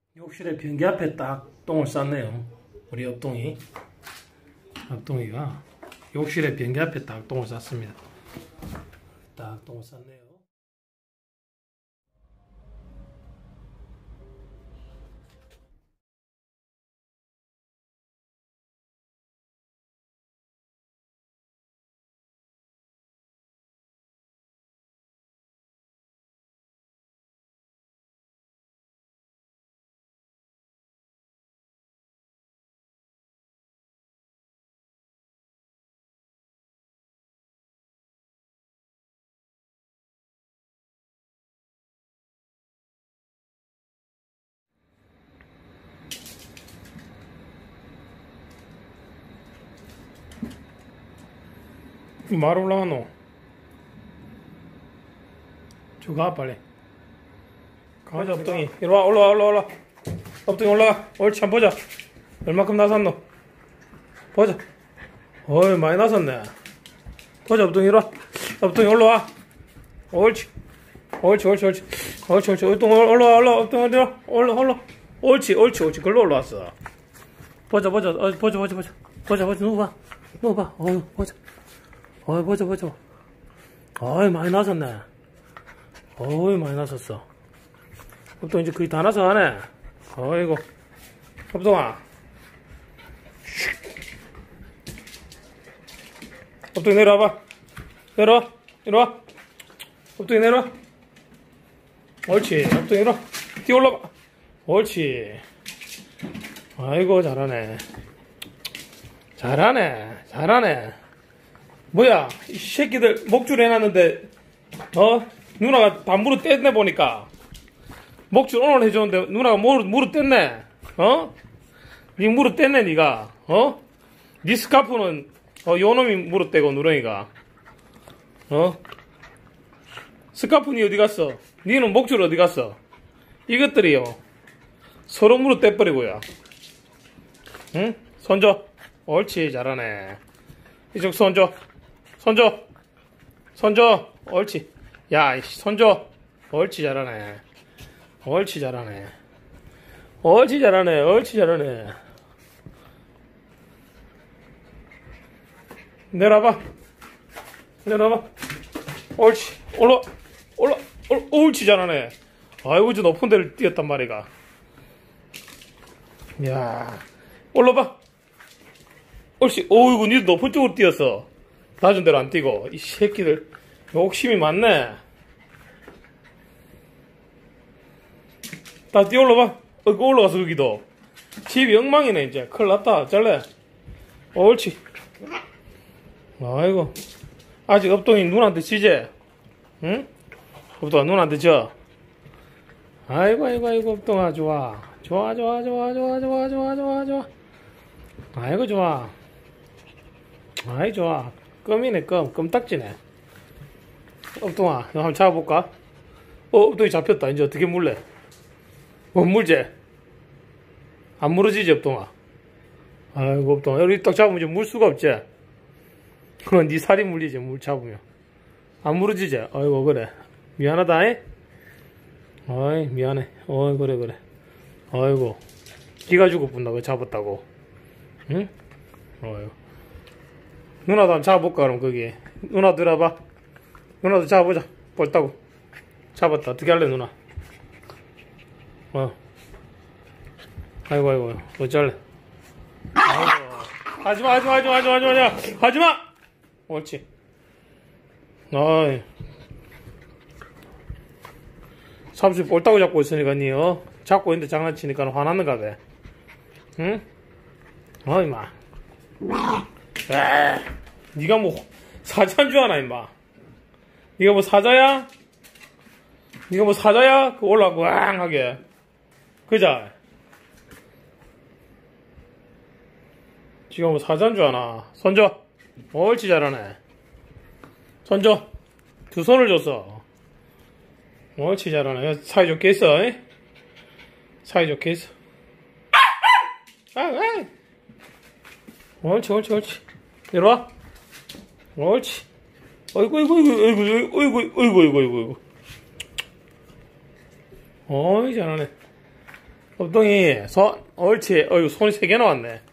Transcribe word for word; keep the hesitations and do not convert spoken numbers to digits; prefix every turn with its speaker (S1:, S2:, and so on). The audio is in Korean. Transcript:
S1: 욕실에 변기 앞에 딱 똥을 쌌네요. 우리 업동이. 업동이가 욕실에 변기 앞에 딱 똥을 쌌습니다. 딱 똥을 쌌네요. 말 올라가노? 저 가 빨리. 가자 업동이. 이리와 올라와 올라와 올라와. 업동이 올라가. 옳지 한번 보자. 얼마큼 나섰노? 보자. 어이 많이 나섰네. 보자 업동이 이리와. 업동이 올라와. 옳지. 옳지 옳지 옳지. 옳지 옳지. 업동이 올라와 올라와. 업동이 올라와 올라 올라. 옳지 옳지 옳지. 글로 올라왔어. 보자 보자. 어, 보자 보자 보자. 보자 보자. 누워봐. 누워봐. 어이 보자. 어이 보자 보자. 어이 많이 나섰네. 어이 많이 나섰어. 업동 이제 거의 다 나서가네. 어이구. 업동아. 업동이 내려와봐. 내려와. 이리와. 업동이 내려와. 옳지. 업동이 이리와. 뛰어 올라가. 옳지. 아이고 잘하네. 잘하네. 잘하네. 뭐야 이 새끼들 목줄 해놨는데 어? 누나가 반부로 뗐네 보니까. 목줄 오늘 해줬는데 누나가 무릎, 무릎 뗐네. 어? 니 무릎 뗐네 니가. 어? 니 스카프는 어, 요놈이 무릎 떼고 누렁이가. 어? 스카프 니 어디 갔어? 니는 목줄 어디 갔어? 이것들이요 서로 무릎 떼버리고요. 응? 손줘. 옳지 잘하네. 이쪽 손줘. 손줘. 손줘. 옳지. 야, 손줘. 옳지 잘하네. 옳지 잘하네. 옳지 잘하네. 옳지 잘하네. 내려와봐. 내려와봐. 옳지. 올라. 올라. 올라. 옳지 잘하네. 아이고 저 높은 데를 뛰었단 말이가. 야, 올라봐. 옳지. 어이구 니도 높은 쪽으로 뛰었어. 낮은 데로 안 뛰고. 이 새끼들 욕심이 많네. 다 뛰어 올라봐. 어이구 올라가서 여기도 집이 엉망이네. 이제 큰일 났다. 잘래. 옳지. 아이고 아직 업동이 눈한테 지제. 응? 업동아 눈한테 져. 아이고 아이고 아이고 업동아 좋아. 좋아 좋아 좋아 좋아 좋아 좋아 좋아 좋아. 아이고 좋아. 아이 좋아. 껌이네 껌. 껌딱지네. 업동아 이거 한번 잡아볼까? 어 업동이 잡혔다. 이제 어떻게 물래? 못 물지? 안 물어지지 업동아? 아이고 업동아 여기 딱 잡으면 이제 물 수가 없지? 그건 네 살이 물리지 물 잡으면. 안 물어지지? 아이고 그래 미안하다. 이? 어이 미안해. 어이 그래 그래. 아이고 기가 죽었군다. 왜 잡았다고. 응? 어이구 누나도 한번 잡아볼까 그럼 거기. 누나 들어봐. 누나도 잡아보자. 볼따고. 잡았다. 어떻게 할래 누나? 어. 아이고 아이고 어쩔래. 아이고 하지마 하지마 하지마 하지마 하지마 하지마. 옳지. 어이 삼십 볼따고 잡고 있으니까 니 어? 잡고 있는데 장난치니까 화났는가 봐. 응? 어이 마. 에 니가 뭐 사자인 줄 아나 임마. 니가 뭐 사자야? 니가 뭐 사자야? 그 올라가고 왕 하게 그자. 지가 뭐 사자인 줄 아나. 손줘. 옳지 잘하네. 손줘. 두 손을 줬어. 옳지 잘하네. 사이좋게 있어. 이? 사이좋게 있어. 아, 아. 옳지 옳지 옳지. 이리와. 옳지. 어이구 어이구 어이구 어이구 어이구 어이구 어이구 어이구. 어이 잘하네. 업동이 손 옳지. 어이구 손이 세 개 나왔네.